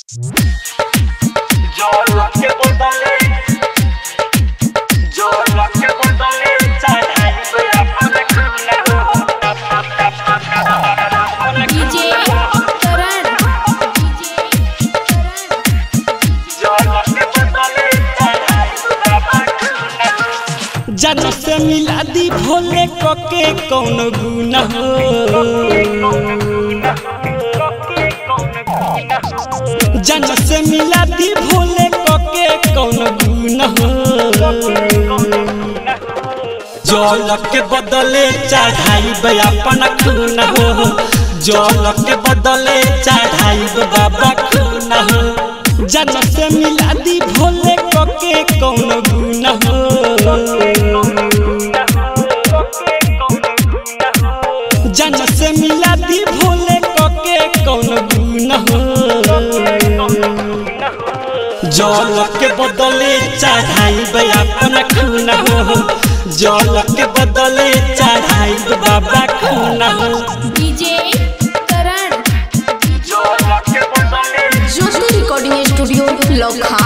जन से मिला दी भोले के कौन गुना हो। जन से मिला दी भोले के कौन गुना हो। जल के बदले चढ़ाई अपन खून हो। जल के बदले चढ़ाई बाबा खून हो। जन से मिला दी भोले के कौन गुना हो। जन से मिला दी भोले के कौन गुना हो। जल के बदले चढ़ाई अपन खून हो। जल के बदले चढ़ाई बाबा खून हो। DJ Karan Jyoti recording studio लोखा।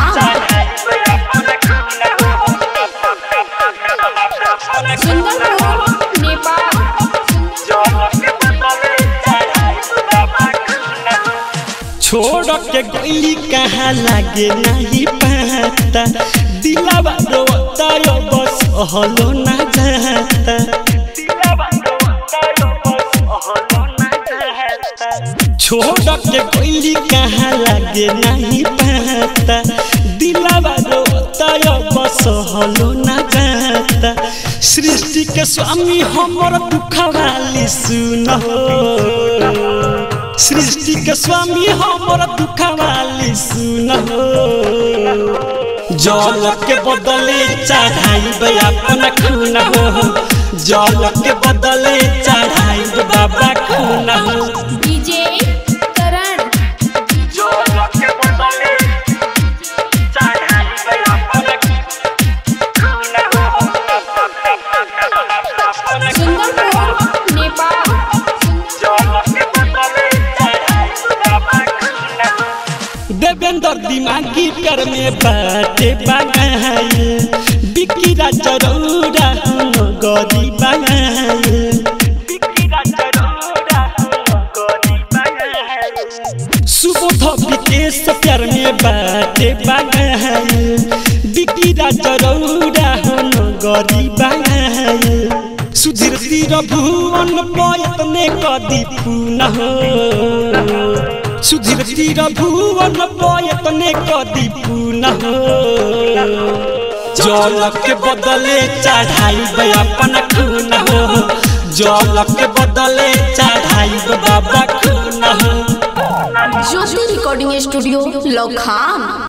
छोड़ के गईली कहाँ लागे नहीं पता। दिलावा रोता बस हलो ना जाता। छोड़ के गईली कहाँ लागे नहीं पता। दिलावा रोता बस हलो ना जाता। सृष्टि के स्वामी हमर दुखवाली सुनो। सृष्टि के स्वामी हमर दुखवाली सुनो। जल के बदले चढ़ाई अपन खून हो। जल के बदले चढ़ाई बाबा खून हो। डीजे करण देवेंद्र दिमागी कर में बाटे बगाए। बिकी राजरौरा गरी बगाए। सुबोध विदेश प्यार में बाटे बगाए। बिकी राजरौरा गरी बगाए। सुधीर तीर भुवन पयतने कदी पून हो। सुधीर तीर भुवन पयतने कदी पून हो। जल के बदले चढ़ाई अपन खून हो। जल के बदले चढ़ाई बाबा खून हो। Jyoti recording studio लोखा।